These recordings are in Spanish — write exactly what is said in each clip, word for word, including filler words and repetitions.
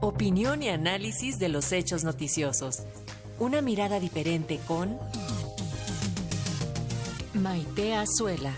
Opinión y análisis de los hechos noticiosos. Una mirada diferente con Maite Azuela.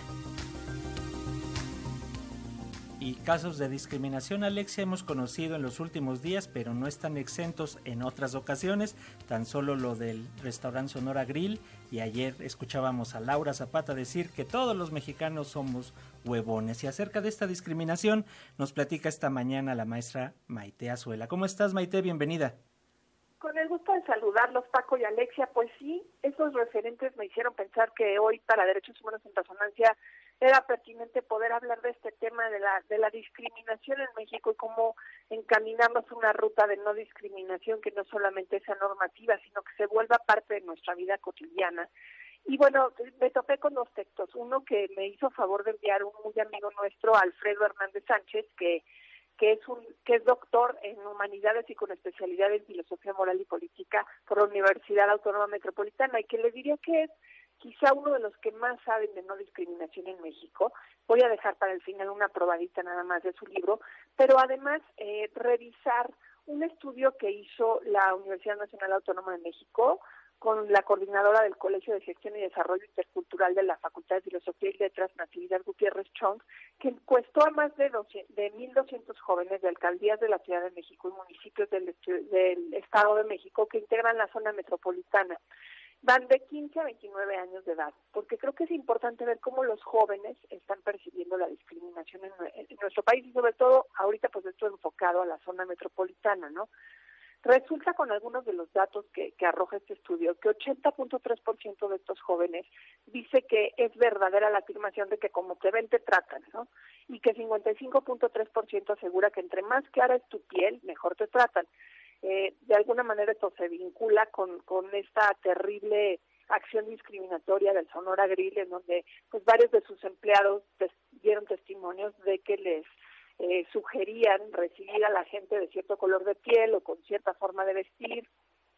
Y casos de discriminación, Alexia, hemos conocido en los últimos días, pero no están exentos en otras ocasiones. Tan solo lo del restaurante Sonora Grill, y ayer escuchábamos a Laura Zapata decir que todos los mexicanos somos huevones. Y acerca de esta discriminación nos platica esta mañana la maestra Maite Azuela. ¿Cómo estás, Maite? Bienvenida. Con el gusto de saludarlos, Paco y Alexia. Pues sí, esos referentes me hicieron pensar que hoy para Derechos Humanos en Resonancia era pertinente poder hablar de este tema de la de la discriminación en México y cómo encaminamos una ruta de no discriminación que no solamente sea normativa, sino que se vuelva parte de nuestra vida cotidiana. Y bueno, me topé con dos textos. Uno que me hizo favor de enviar un muy amigo nuestro, Alfredo Hernández Sánchez, que que es un que es doctor en Humanidades y con especialidad en Filosofía Moral y Política por la Universidad Autónoma Metropolitana, y que le diría que es quizá uno de los que más saben de no discriminación en México. Voy a dejar para el final una probadita nada más de su libro, pero además eh, revisar un estudio que hizo la Universidad Nacional Autónoma de México con la coordinadora del Colegio de Gestión y Desarrollo Intercultural de la Facultad de Filosofía y Letras, Natividad Gutiérrez Chong, que encuestó a más de, de mil doscientos jóvenes de alcaldías de la Ciudad de México y municipios del, del Estado de México que integran la zona metropolitana. Van de quince a veintinueve años de edad, porque creo que es importante ver cómo los jóvenes están percibiendo la discriminación en, en nuestro país y sobre todo ahorita pues esto enfocado a la zona metropolitana, ¿no? Resulta con algunos de los datos que, que arroja este estudio que ochenta punto tres por ciento de estos jóvenes dice que es verdadera la afirmación de que como te ven te tratan, ¿no? Y que cincuenta y cinco punto tres por ciento asegura que entre más clara es tu piel, mejor te tratan. Eh, de alguna manera esto se vincula con, con esta terrible acción discriminatoria del Sonora Grill, en donde pues varios de sus empleados tes, dieron testimonios de que les eh, sugerían recibir a la gente de cierto color de piel o con cierta forma de vestir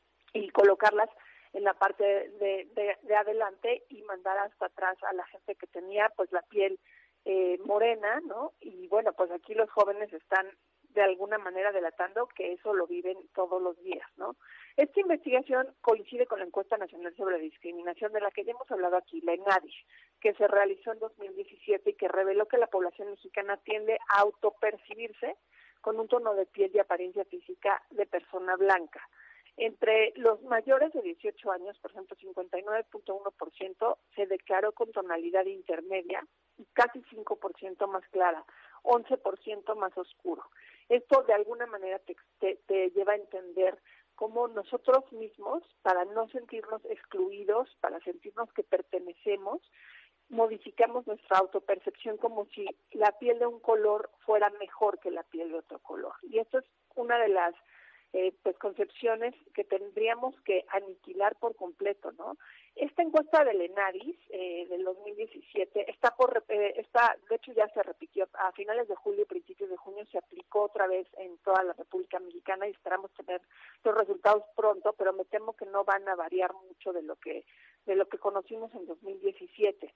y colocarlas en la parte de, de, de adelante y mandar hasta atrás a la gente que tenía pues la piel eh, morena, ¿no? Y bueno, pues aquí los jóvenes están de alguna manera delatando que eso lo viven todos los días, ¿no? Esta investigación coincide con la Encuesta Nacional sobre Discriminación de la que ya hemos hablado aquí, la ENADIS, que se realizó en dos mil diecisiete y que reveló que la población mexicana tiende a autopercibirse con un tono de piel y apariencia física de persona blanca. Entre los mayores de dieciocho años, por ejemplo, cincuenta y nueve punto uno por ciento se declaró con tonalidad intermedia y casi cinco por ciento más clara, once por ciento más oscuro. Esto de alguna manera te, te, te lleva a entender cómo nosotros mismos, para no sentirnos excluidos, para sentirnos que pertenecemos, modificamos nuestra autopercepción como si la piel de un color fuera mejor que la piel de otro color. Y esto es una de las eh, pues concepciones que tendríamos que aniquilar por completo, ¿no? Esta encuesta del ENADIS eh, del dos mil diecisiete está por eh, está de hecho ya se repitió a finales de julio y principios de junio, se aplicó otra vez en toda la República Mexicana y esperamos tener los resultados pronto, pero me temo que no van a variar mucho de lo que de lo que conocimos en dos mil diecisiete.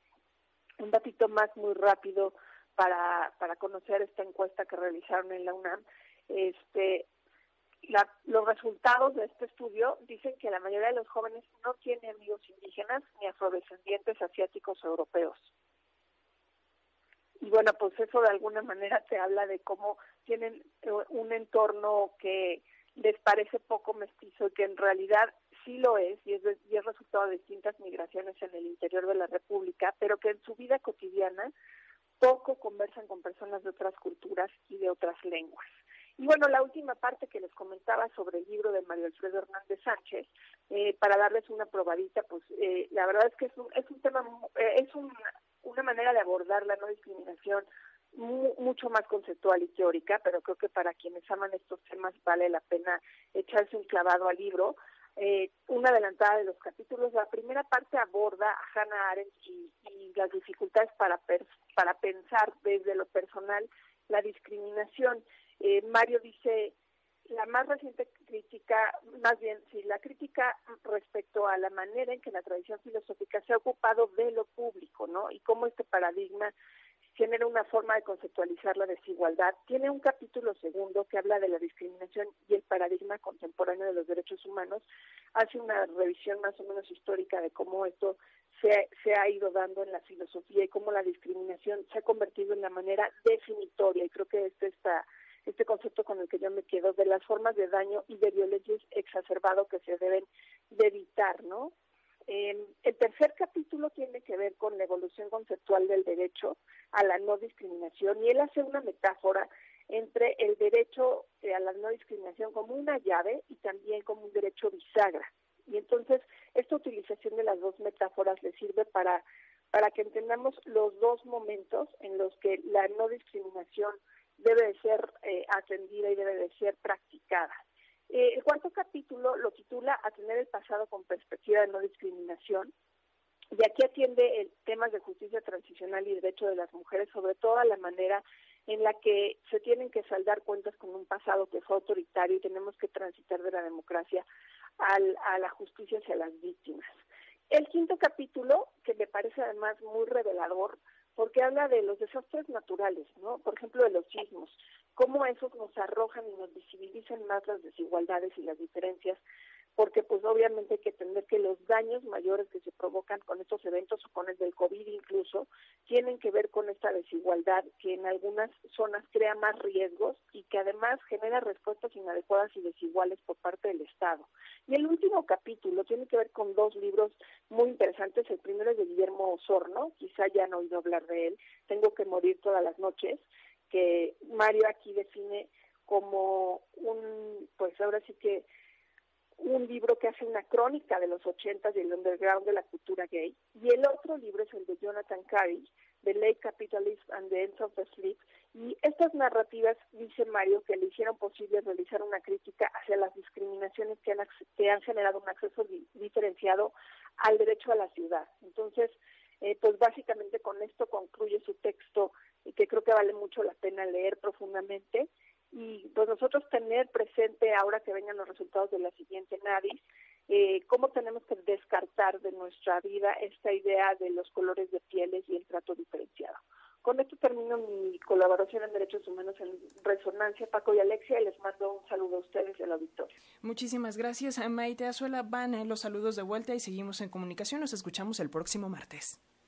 Un datito más muy rápido para para conocer esta encuesta que realizaron en la UNAM. Este La, los resultados de este estudio dicen que la mayoría de los jóvenes no tiene amigos indígenas ni afrodescendientes asiáticos o europeos. Y bueno, pues eso de alguna manera te habla de cómo tienen un entorno que les parece poco mestizo y que en realidad sí lo es, y es, de, y es resultado de distintas migraciones en el interior de la República, pero que en su vida cotidiana poco conversan con personas de otras culturas y de otras lenguas. Y bueno, la última parte que les comentaba sobre el libro de Mario Alfredo Hernández Sánchez, eh, para darles una probadita, pues eh, la verdad es que es un, es un tema, eh, es un, una manera de abordar la no discriminación mu, mucho más conceptual y teórica, pero creo que para quienes aman estos temas vale la pena echarse un clavado al libro. Eh, una adelantada de los capítulos, la primera parte aborda a Hannah Arendt y, y las dificultades para, per, para pensar desde lo personal la discriminación. Eh, Mario dice, la más reciente crítica, más bien, sí, la crítica respecto a la manera en que la tradición filosófica se ha ocupado de lo público, ¿no? Y cómo este paradigma genera una forma de conceptualizar la desigualdad. Tiene un capítulo segundo que habla de la discriminación y el paradigma contemporáneo de los derechos humanos. Hace una revisión más o menos histórica de cómo esto se, se ha ido dando en la filosofía y cómo la discriminación se ha convertido en la manera definitoria, y creo que este está este concepto con el que yo me quedo, de las formas de daño y de violencia exacerbado que se deben de evitar, ¿no? Eh, el tercer capítulo tiene que ver con la evolución conceptual del derecho a la no discriminación, y él hace una metáfora entre el derecho a la no discriminación como una llave y también como un derecho bisagra. Y entonces esta utilización de las dos metáforas le sirve para, para que entendamos los dos momentos en los que la no discriminación debe de ser eh, atendida y debe de ser practicada. Eh, el cuarto capítulo lo titula Atender el pasado con perspectiva de no discriminación, y aquí atiende el, temas de justicia transicional y derecho de las mujeres, sobre todo a la manera en la que se tienen que saldar cuentas con un pasado que fue autoritario y tenemos que transitar de la democracia al, a la justicia hacia las víctimas. El quinto capítulo, que me parece además muy revelador, porque habla de los desastres naturales, ¿no? Por ejemplo, de los sismos, cómo esos nos arrojan y nos visibilizan más las desigualdades y las diferencias, porque pues obviamente hay que entender que los daños mayores que se provocan con estos eventos o con el del COVID incluso, tienen que ver con esta desigualdad que en algunas zonas crea más riesgos y que además genera respuestas inadecuadas y desiguales por parte del Estado. Y el último capítulo tiene que ver con dos libros muy interesantes. El primero es de Guillermo Osorno, quizá ya han oído hablar de él, Tengo que morir todas las noches, que Mario aquí define como un, pues ahora sí que un libro que hace una crónica de los ochentas del underground de la cultura gay, y el otro libro es el de Jonathan Carey, The Late Capitalism and the End of the Sleep, y estas narrativas, dice Mario, que le hicieron posible realizar una crítica hacia las discriminaciones que han, que han generado un acceso di, diferenciado al derecho a la ciudad. Entonces, eh, pues básicamente con esto concluye su texto, y que creo que vale mucho la pena leer profundamente. Y pues nosotros tener presente, ahora que vengan los resultados de la siguiente NADIS, eh, cómo tenemos que descartar de nuestra vida esta idea de los colores de pieles y el trato diferenciado. Con esto termino mi colaboración en Derechos Humanos en Resonancia, Paco y Alexia, y les mando un saludo a ustedes y al auditorio. Muchísimas gracias, Maite Azuela. Van los saludos de vuelta y seguimos en comunicación. Nos escuchamos el próximo martes.